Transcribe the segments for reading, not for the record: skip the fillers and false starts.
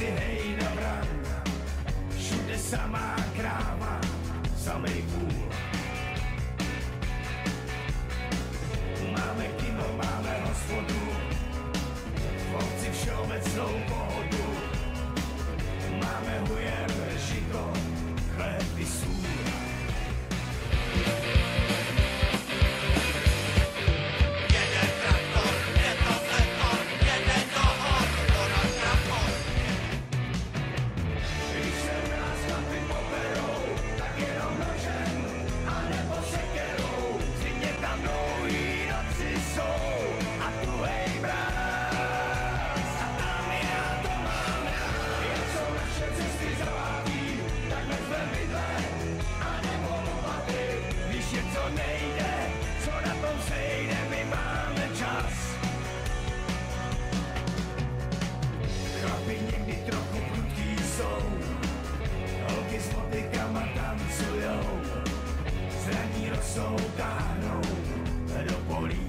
si hej na vran, všude samá kráva, samej půl. Máme kino, máme hospodu, v obci všeobecnou pohodu. Máme hujer, žito, chléb i sůl. Rosou, táhnou do polí.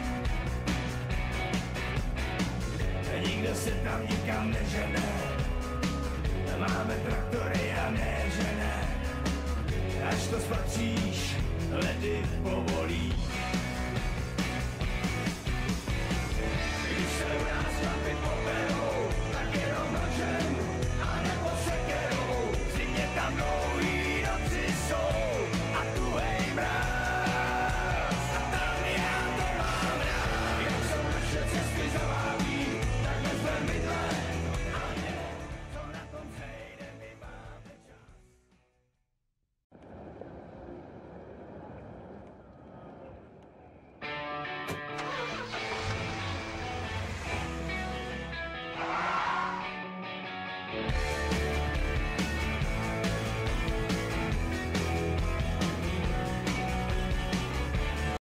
Nikdo se tam nikam nežene, máme traktory a ne žene. Až to spatříš, ledy povolí.